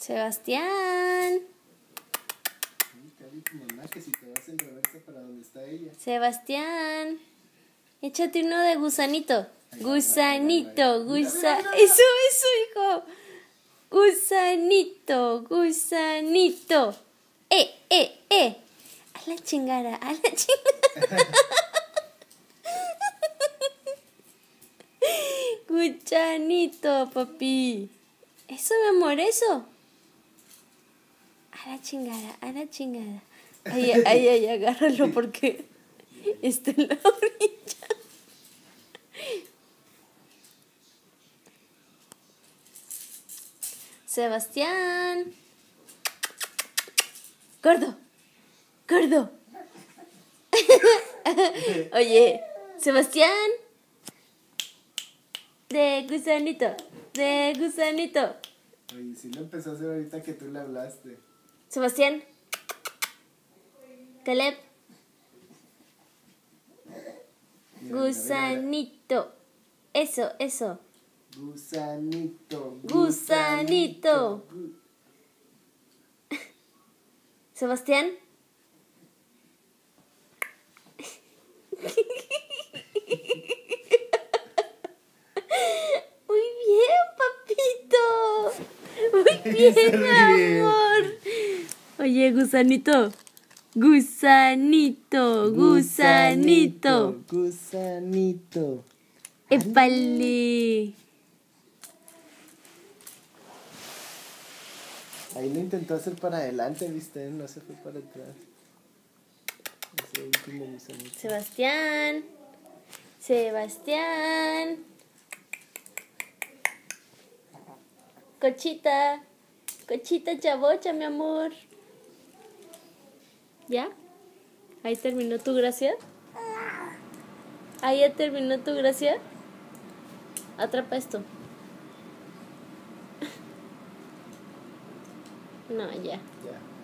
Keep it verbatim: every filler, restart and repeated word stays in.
Sebastián. Que si te vas en reversa para donde está ella. Sebastián. Échate uno de gusanito. Gusanito, gusa. Eso, eso, hijo. Gusanito, gusanito. Eh, eh, eh. A la chingada, a la chingada. Gusanito, papi. Eso, mi amor, eso. A la chingada, a la chingada. Ay, ay, ay, agárralo porque está en la orilla. Sebastián. Gordo. Gordo. Oye, Sebastián. De gusanito. De gusanito. Oye, si lo empezó a hacer ahorita que tú le hablaste. Sebastián. Caleb. Mira, Gusanito. mira, mira. Eso, eso. Gusanito. Gusanito. Gu- Sebastián. Muy bien, papito. Muy bien, mi amor. Oye, gusanito. Gusanito, gusanito. Gusanito. Épale. Ahí lo intentó hacer para adelante, viste, no se fue para atrás. Ese último gusanito. Sebastián. Sebastián. Cochita. Cochita chavocha, mi amor. ¿Ya? ¿Ahí terminó tu gracia? ¿Ahí ya terminó tu gracia? Atrapa esto. No, ya. Ya.